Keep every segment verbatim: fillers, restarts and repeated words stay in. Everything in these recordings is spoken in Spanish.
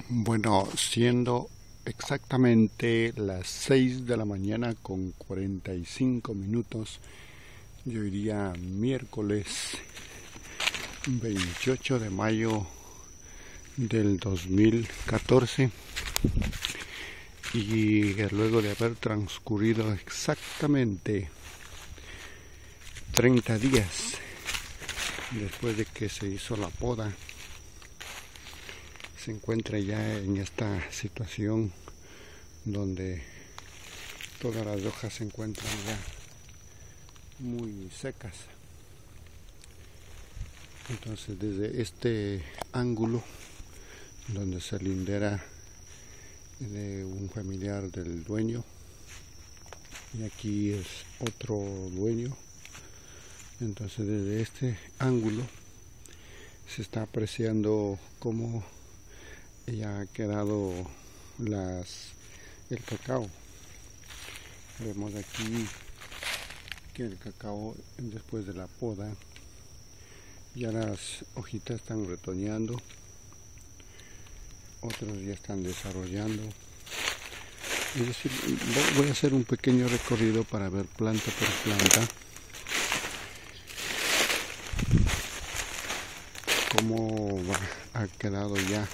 Bueno, siendo exactamente las seis de la mañana con cuarenta y cinco minutos, yo diría miércoles veintiocho de mayo del dos mil catorce, y luego de haber transcurrido exactamente treinta días después de que se hizo la poda, se encuentra ya en esta situación donde todas las hojas se encuentran ya muy secas. Entonces, desde este ángulo donde se lindera de un familiar del dueño, y aquí es otro dueño, entonces desde este ángulo se está apreciando cómo ya ha quedado las el cacao. Vemos aquí que el cacao, después de la poda, ya las hojitas están retoñando, otros ya están desarrollando. Es decir, voy a hacer un pequeño recorrido para ver planta por planta cómo ha quedado ya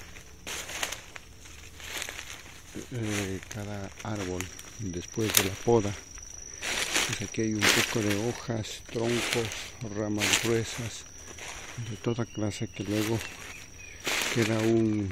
eh, cada árbol después de la poda. Pues aquí hay un poco de hojas, troncos, ramas gruesas, de toda clase, que luego queda un,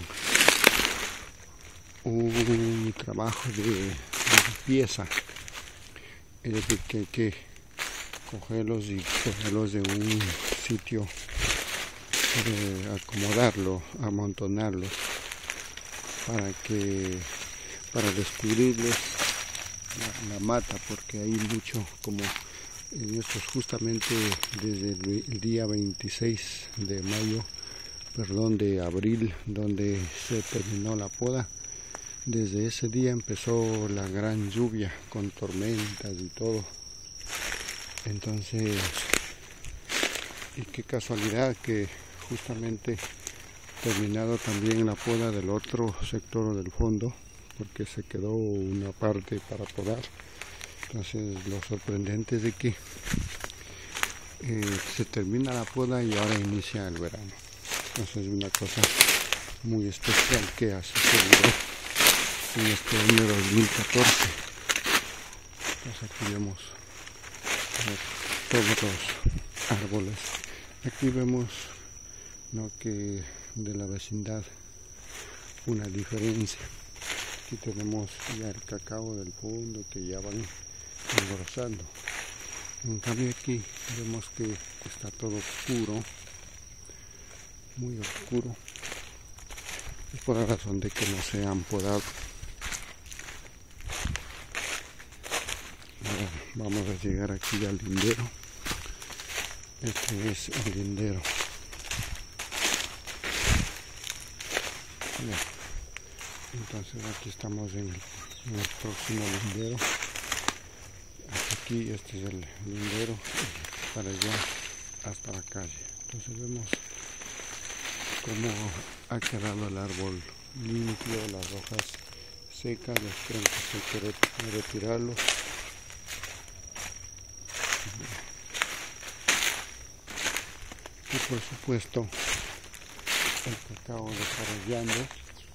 un trabajo de, de limpieza. Es decir, que hay que cogerlos y cogerlos de un sitio, de acomodarlo, amontonarlos, para que para descubrirles la, la mata, porque hay mucho, como en estos, justamente desde el, el día veintiséis de mayo, perdón, de abril, donde se terminó la poda. Desde ese día empezó la gran lluvia con tormentas y todo. Entonces, y qué casualidad que justamente terminado también la poda del otro sector del fondo, porque se quedó una parte para podar. Entonces, lo sorprendente es de que eh, se termina la poda y ahora inicia el verano. Entonces, es una cosa muy especial que ha sucedido en este año dos mil catorce. Entonces, aquí vemos eh, todos los árboles. Aquí vemos, ¿no?, que de la vecindad una diferencia. Aquí tenemos ya el cacao del fondo que ya van engrosando. En cambio aquí vemos que está todo oscuro, muy oscuro. Es por la razón de que no se han podado. Ahora vamos a llegar aquí al lindero. Este es el lindero. Bien. Entonces aquí estamos en el, en el próximo lindero. Hasta aquí, este es el lindero, para allá hasta la calle. Entonces vemos cómo ha quedado el árbol limpio, las hojas secas, los troncos hay que retirarlos. Y por supuesto el cacao desarrollando,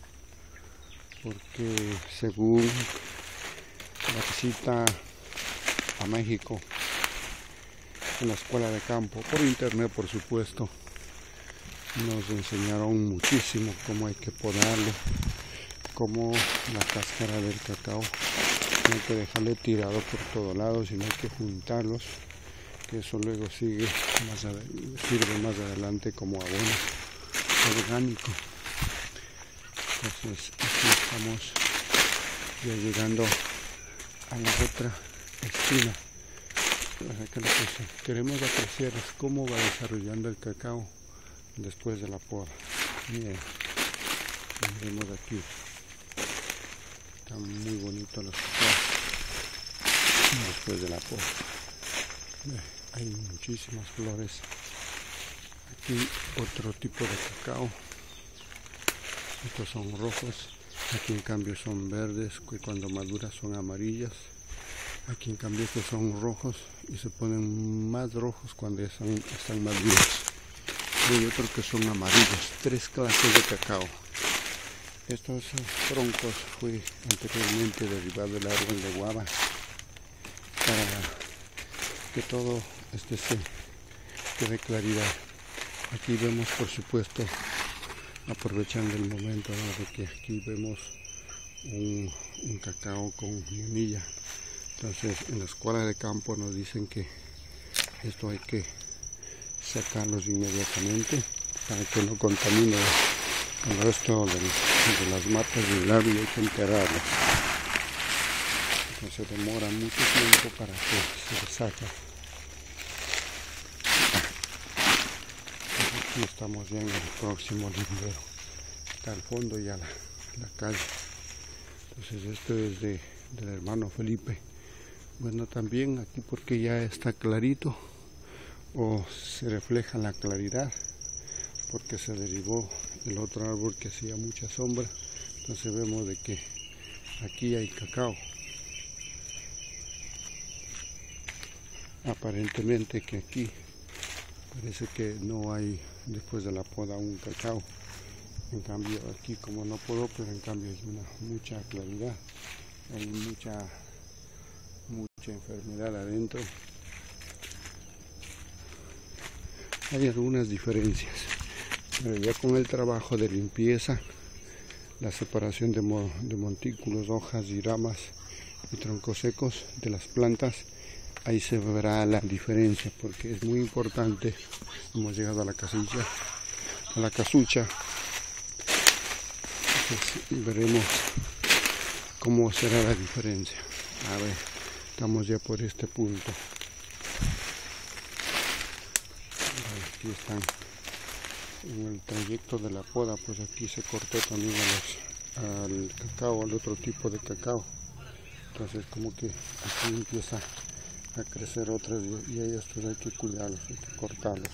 porque según la visita a México en la escuela de campo, por internet por supuesto, nos enseñaron muchísimo cómo hay que podarlo, cómo la cáscara del cacao no hay que dejarle tirado por todos lados, sino hay que juntarlos, que eso luego sigue más sirve más adelante como abono orgánico. Entonces aquí estamos ya llegando a la otra esquina. O sea, que lo que queremos apreciar es cómo va desarrollando el cacao después de la poda. Miren, vemos aquí, están muy bonitos los cacaos después de la poda. Hay muchísimas flores. Aquí otro tipo de cacao. Estos son rojos, aquí en cambio son verdes, que cuando maduras son amarillas. Aquí en cambio estos son rojos y se ponen más rojos cuando están, están maduros. Y hay otros que son amarillos, tres clases de cacao. Estos troncos fue anteriormente derivado del árbol de guava para que todo este se quede claridad. Aquí vemos, por supuesto, aprovechando el momento, ¿no?, de que aquí vemos un, un cacao con semilla. Entonces en la escuela de campo nos dicen que esto hay que sacarlos inmediatamente para que no contamine el resto de, de las matas del árbol, y hay que enterrarlos. Entonces demora mucho tiempo para que se saque. Aquí estamos ya en el próximo lindero, está al fondo ya la, la calle. Entonces esto es de, del hermano Felipe. Bueno, también aquí porque ya está clarito o se refleja la claridad porque se derivó el otro árbol que hacía mucha sombra. Entonces vemos de que aquí hay cacao. Aparentemente que aquí parece que no hay después de la poda un cacao. En cambio aquí como no podó, pero en cambio hay una mucha claridad, hay mucha mucha enfermedad adentro. Hay algunas diferencias, pero ya con el trabajo de limpieza, la separación de, mo de montículos, hojas y ramas y troncos secos de las plantas, ahí se verá la diferencia, porque es muy importante. Hemos llegado a la casilla, a la casucha. Entonces veremos cómo será la diferencia. A ver, estamos ya por este punto. Aquí están en el trayecto de la poda, pues aquí se cortó también a los, al cacao, al otro tipo de cacao. Entonces como que aquí empieza a crecer otras y a estos hay que cuidarlos, hay que cortarlos.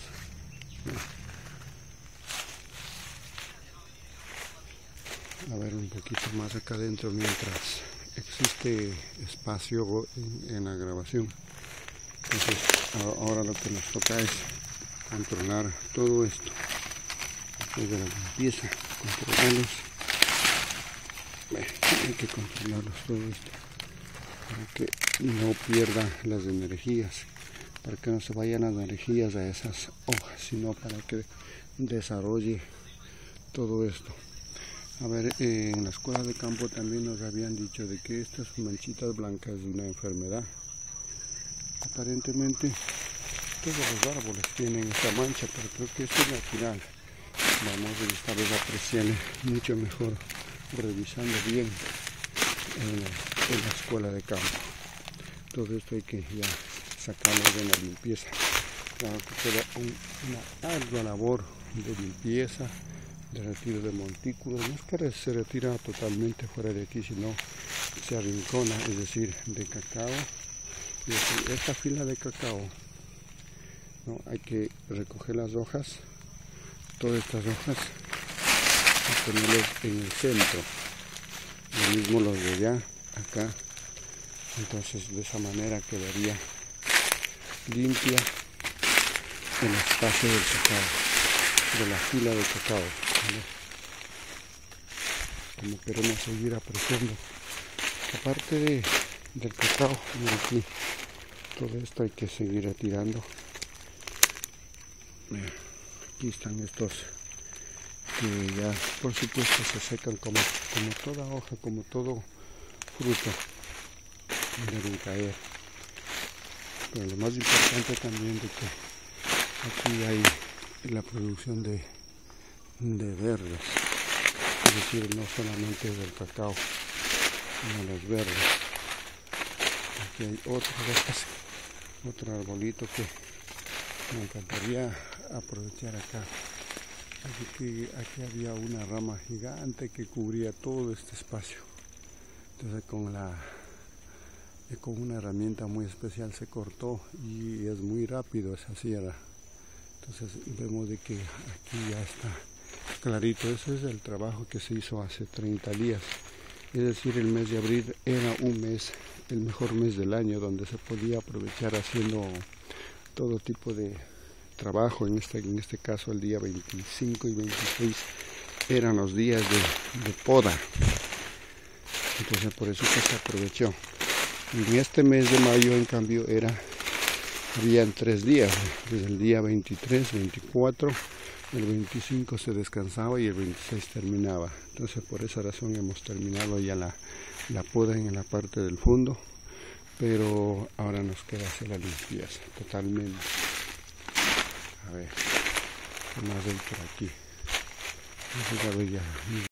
A ver un poquito más acá adentro mientras existe espacio en, en la grabación. Entonces ahora lo que nos toca es controlar todo esto. Después de la limpieza, controlarlos. Bueno, hay que controlarlos todo esto para que no pierda las energías, para que no se vayan las energías a esas hojas, sino para que desarrolle todo esto. A ver, eh, en la escuela de campo también nos habían dicho de que estas manchitas blancas de una enfermedad. Aparentemente todos los árboles tienen esta mancha, pero creo que esto es natural. Vamos a esta vez a apreciar mucho mejor, revisando bien en la, en la escuela de campo. Todo esto hay que ya sacarlo de la limpieza. Claro que queda un, una ardua labor de limpieza, de retiro de montículos. No es que se retira totalmente fuera de aquí, sino se arrincona, es decir, de cacao. Y decir, esta fila de cacao, ¿no?, hay que recoger las hojas, todas estas hojas, y ponerlas en el centro. Lo mismo los de allá, acá. Entonces de esa manera quedaría limpia el espacio del cacao, de la fila de cacao, ¿vale? Como queremos seguir apreciando. Aparte de, del cacao, mira aquí, todo esto hay que seguir retirando. Mira, aquí están estos que ya por supuesto se secan como, como toda hoja, como todo fruto, deben caer. Pero lo más importante también de que aquí hay la producción de, de verdes, es decir, no solamente del cacao, sino los verdes. Aquí hay otro, otro arbolito que me encantaría aprovechar acá. Así que aquí había una rama gigante que cubría todo este espacio. Entonces con la con una herramienta muy especial se cortó y es muy rápido esa sierra. Entonces vemos de que aquí ya está clarito. Ese es el trabajo que se hizo hace treinta días. Es decir, el mes de abril era un mes, el mejor mes del año, donde se podía aprovechar haciendo todo tipo de trabajo. En este, en este caso, el día veinticinco y veintiséis eran los días de, de poda. Entonces, por eso que se aprovechó. En este mes de mayo, en cambio, era habían tres días, desde el día veintitrés, veinticuatro, el veinticinco se descansaba y el veintiséis terminaba. Entonces por esa razón hemos terminado ya la, la poda en la parte del fondo, pero ahora nos queda hacer la limpieza totalmente. A ver, ¿qué más hay por aquí?